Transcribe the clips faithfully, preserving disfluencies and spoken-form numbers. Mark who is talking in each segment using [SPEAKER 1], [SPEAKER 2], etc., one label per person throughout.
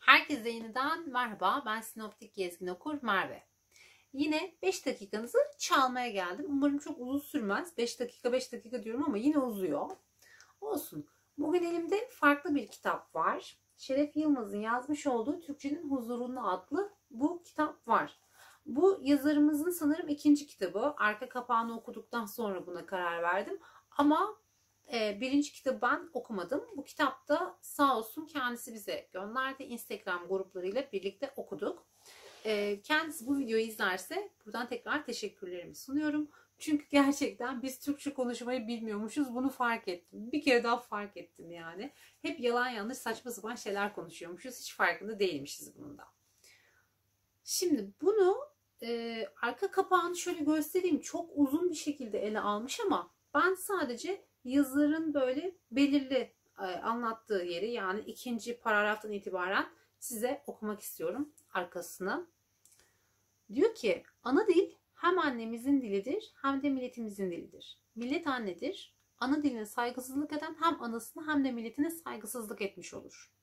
[SPEAKER 1] Herkese yeniden merhaba. Ben Sinoptik Gezgin Okur Merve. Yine beş dakikanızı çalmaya geldim. Umarım çok uzun sürmez. beş dakika beş dakika diyorum ama yine uzuyor. Olsun. Bugün elimde farklı bir kitap var. Şeref Yılmaz'ın yazmış olduğu Türkçenin Huzurunu adlı bu kitap var. Bu yazarımızın sanırım ikinci kitabı. Arka kapağını okuduktan sonra buna karar verdim. Ama e, birinci kitabı ben okumadım. Bu kitapta sağ olsun kendisi bize gönderdi. Instagram gruplarıyla birlikte okuduk. E, kendisi bu videoyu izlerse buradan tekrar teşekkürlerimi sunuyorum. Çünkü gerçekten biz Türkçe konuşmayı bilmiyormuşuz. Bunu fark ettim. Bir kere daha fark ettim yani. Hep yalan yanlış saçma sapan şeyler konuşuyormuşuz. Hiç farkında değilmişiz bunun da. Şimdi bunu e, arka kapağını şöyle göstereyim. Çok uzun bir şekilde ele almış ama ben sadece yazarın böyle belirli e, anlattığı yeri, yani ikinci paragraftan itibaren size okumak istiyorum arkasını. Diyor ki, ana dil hem annemizin dilidir hem de milletimizin dilidir. Millet annedir. Ana diline saygısızlık eden hem anasına hem de milletine saygısızlık etmiş olur.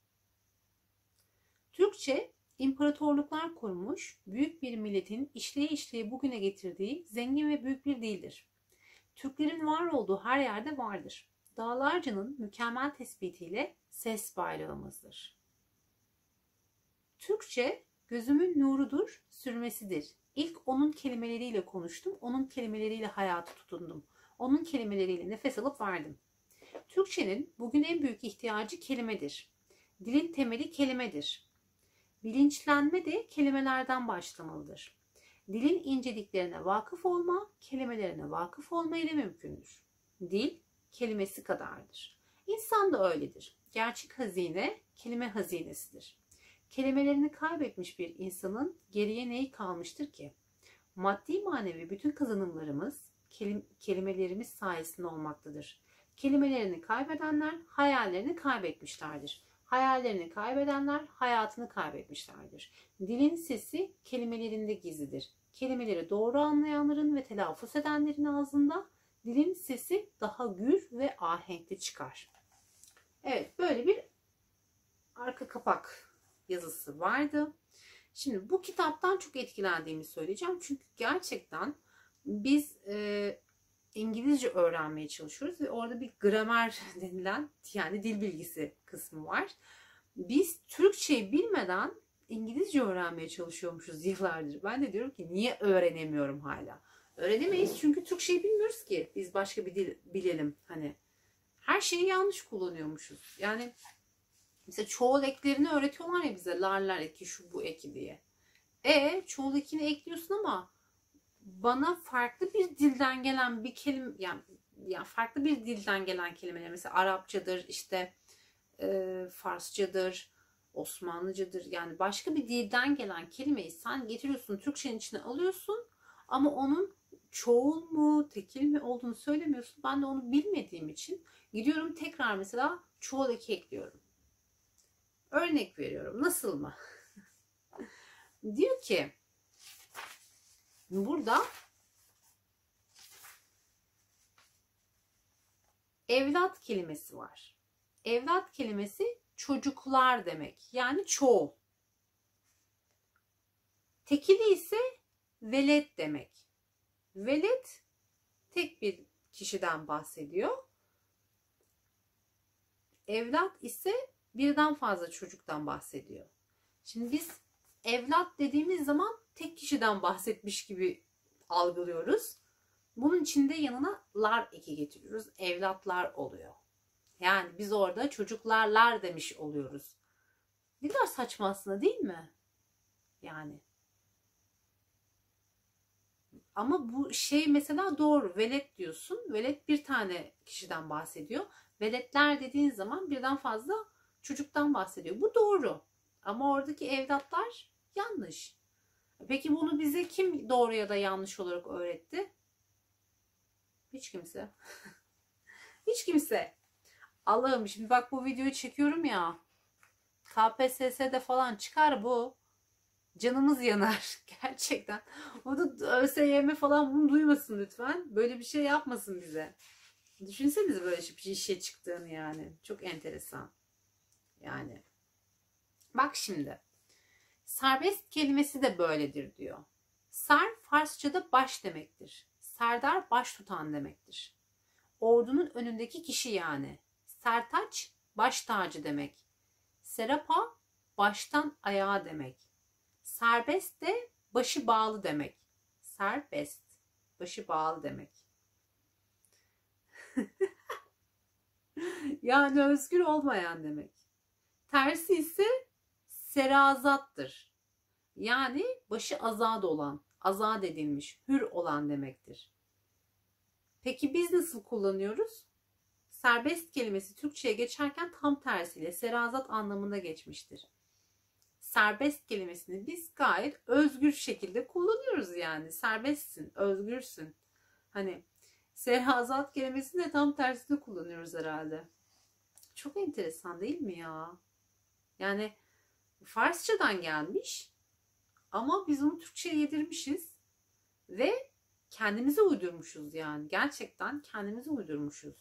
[SPEAKER 1] Türkçe imparatorluklar kurmuş, büyük bir milletin işleye işleye bugüne getirdiği zengin ve büyük bir dildir. Türklerin var olduğu her yerde vardır. Dağlarca'nın mükemmel tespitiyle ses bayrağımızdır. Türkçe gözümün nurudur, sürmesidir. İlk onun kelimeleriyle konuştum, onun kelimeleriyle hayata tutundum. Onun kelimeleriyle nefes alıp verdim. Türkçenin bugün en büyük ihtiyacı kelimedir. Dilin temeli kelimedir. Bilinçlenme de kelimelerden başlamalıdır. Dilin inceliklerine vakıf olma, kelimelerine vakıf olma ile mümkündür. Dil, kelimesi kadardır. İnsan da öyledir. Gerçek hazine, kelime hazinesidir. Kelimelerini kaybetmiş bir insanın geriye neyi kalmıştır ki? Maddi manevi bütün kazanımlarımız kelim kelimelerimiz sayesinde olmaktadır. Kelimelerini kaybedenler hayallerini kaybetmişlerdir. Hayallerini kaybedenler hayatını kaybetmişlerdir. Dilin sesi kelimelerinde gizlidir. Kelimeleri doğru anlayanların ve telaffuz edenlerin ağzında dilin sesi daha gür ve ahenkli çıkar. Evet, böyle bir arka kapak yazısı vardı. Şimdi bu kitaptan çok etkilendiğimi söyleyeceğim. Çünkü gerçekten biz e, İngilizce öğrenmeye çalışıyoruz ve orada bir gramer denilen, yani dil bilgisi kısmı var. Biz Türkçeyi bilmeden İngilizce öğrenmeye çalışıyormuşuz yıllardır. Ben de diyorum ki niye öğrenemiyorum hala? Öğrenemeyiz çünkü Türkçeyi bilmiyoruz ki biz başka bir dil bilelim. Hani her şeyi yanlış kullanıyormuşuz. Yani mesela çoğul eklerini öğretiyorlar ya bize, larlar eki, şu bu eki diye. E çoğul ekini ekliyorsun ama bana farklı bir dilden gelen bir kelime, yani, yani farklı bir dilden gelen kelimeler, mesela Arapçadır, işte e, Farsçadır, Osmanlıcadır, yani başka bir dilden gelen kelimeyi sen getiriyorsun, Türkçenin içine alıyorsun ama onun çoğul mu tekil mi olduğunu söylemiyorsun. Ben de onu bilmediğim için gidiyorum tekrar mesela çoğul eki ekliyorum. Örnek veriyorum, nasıl mı? Diyor ki burada evlat kelimesi var. Evlat kelimesi çocuklar demek. Yani çoğul. Tekili ise velet demek. Velet tek bir kişiden bahsediyor. Evlat ise birden fazla çocuktan bahsediyor. Şimdi biz evlat dediğimiz zaman tek kişiden bahsetmiş gibi algılıyoruz. Bunun içinde yanına lar eki getiriyoruz. Evlatlar oluyor. Yani biz orada çocuklarlar demiş oluyoruz. Ne kadar saçma aslında, değil mi? Yani. Ama bu şey mesela doğru. Velet diyorsun. Velet bir tane kişiden bahsediyor. Veletler dediğin zaman birden fazla çocuktan bahsediyor. Bu doğru. Ama oradaki evlatlar yanlış. Peki bunu bize kim doğru ya da yanlış olarak öğretti? Hiç kimse. Hiç kimse. Allah'ım, şimdi bak bu videoyu çekiyorum ya. K P S S'de falan çıkar bu. Canımız yanar. Gerçekten. O da ÖSYM falan bunu duymasın lütfen. Böyle bir şey yapmasın bize. Düşünsenize böyle bir şey çıktığını yani. Çok enteresan. Yani. Bak Bak şimdi. Serbest kelimesi de böyledir diyor. Ser Farsçada baş demektir. Serdar baş tutan demektir. Ordunun önündeki kişi yani. Sertaç baş tacı demek. Serapa baştan ayağa demek. Serbest de başı bağlı demek. Serbest başı bağlı demek. Yani özgür olmayan demek. Tersi ise serazattır. Yani başı azad olan, azat edilmiş, hür olan demektir. Peki biz nasıl kullanıyoruz? Serbest kelimesi Türkçe'ye geçerken tam tersiyle serazat anlamında geçmiştir. Serbest kelimesini biz gayet özgür şekilde kullanıyoruz yani. Serbestsin, özgürsün. Hani serazat kelimesini de tam tersine kullanıyoruz herhalde. Çok enteresan değil mi ya? Yani Farsçadan gelmiş ama biz onu Türkçe'ye yedirmişiz ve kendimize uydurmuşuz yani. Gerçekten kendimize uydurmuşuz.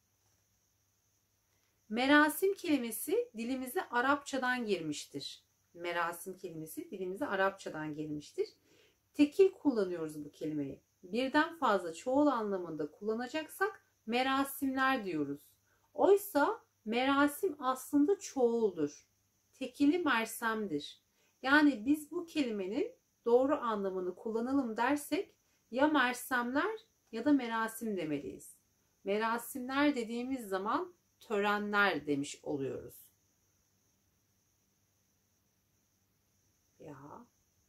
[SPEAKER 1] Merasim kelimesi dilimize Arapçadan girmiştir. Merasim kelimesi dilimize Arapçadan girmiştir. Tekil kullanıyoruz bu kelimeyi. Birden fazla çoğul anlamında kullanacaksak merasimler diyoruz. Oysa merasim aslında çoğuldur. Tekili mersemdir. Yani biz bu kelimenin doğru anlamını kullanalım dersek ya mersemler ya da merasim demeliyiz. Merasimler dediğimiz zaman törenler demiş oluyoruz. Ya.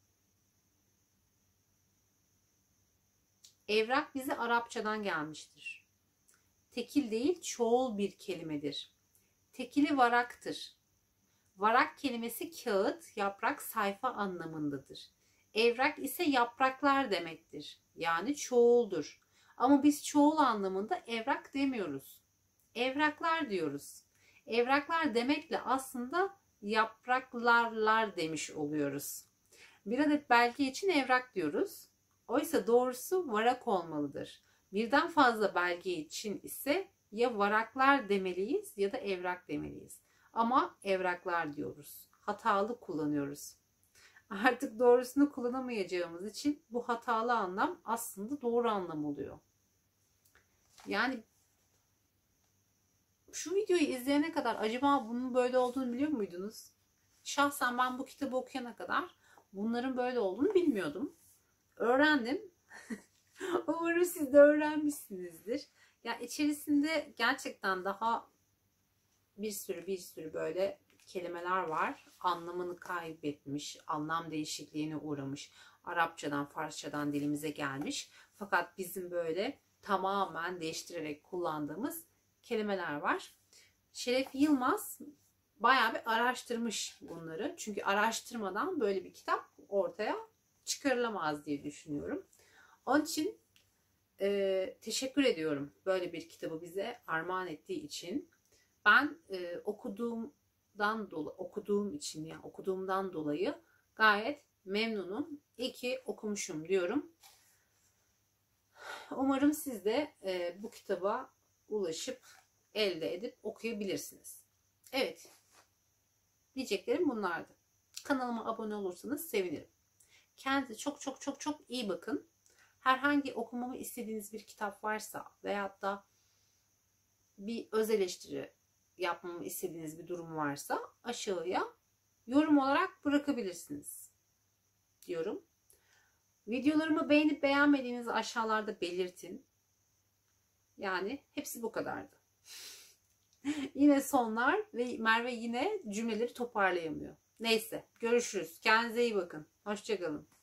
[SPEAKER 1] Evrak bize Arapçadan gelmiştir. Tekil değil, çoğul bir kelimedir. Tekili varaktır. Varak kelimesi kağıt, yaprak, sayfa anlamındadır. Evrak ise yapraklar demektir. Yani çoğuldur. Ama biz çoğul anlamında evrak demiyoruz. Evraklar diyoruz. Evraklar demekle aslında yapraklarlar demiş oluyoruz. Bir adet belge için evrak diyoruz. Oysa doğrusu varak olmalıdır. Birden fazla belge için ise ya varaklar demeliyiz ya da evrak demeliyiz. Ama evraklar diyoruz. Hatalı kullanıyoruz. Artık doğrusunu kullanamayacağımız için bu hatalı anlam aslında doğru anlam oluyor. Yani şu videoyu izleyene kadar acaba bunun böyle olduğunu biliyor muydunuz? Şahsen ben bu kitabı okuyana kadar bunların böyle olduğunu bilmiyordum. Öğrendim. Umarım siz de öğrenmişsinizdir. Ya içerisinde gerçekten daha bir sürü bir sürü böyle kelimeler var. Anlamını kaybetmiş, anlam değişikliğine uğramış. Arapçadan, Farsçadan dilimize gelmiş. Fakat bizim böyle tamamen değiştirerek kullandığımız kelimeler var. Şeref Yılmaz bayağı bir araştırmış bunları. Çünkü araştırmadan böyle bir kitap ortaya çıkarılamaz diye düşünüyorum. Onun için e, teşekkür ediyorum böyle bir kitabı bize armağan ettiği için. Ben e, okuduğumdan dolayı okuduğum için yani okuduğumdan dolayı gayet memnunum. İyi ki okumuşum diyorum. Umarım siz de e, bu kitaba ulaşıp elde edip okuyabilirsiniz. Evet. Diyeceklerim bunlardı. Kanalıma abone olursanız sevinirim. Kendinize çok çok çok çok iyi bakın. Herhangi okumamı istediğiniz bir kitap varsa veyahut da bir öz eleştiri yapmamı istediğiniz bir durum varsa aşağıya yorum olarak bırakabilirsiniz diyorum. Videolarımı beğenip beğenmediğinizi aşağılarda belirtin. Yani hepsi bu kadardı. Yine sonlar ve Merve yine cümleleri toparlayamıyor. Neyse görüşürüz. Kendinize iyi bakın. Hoşça kalın.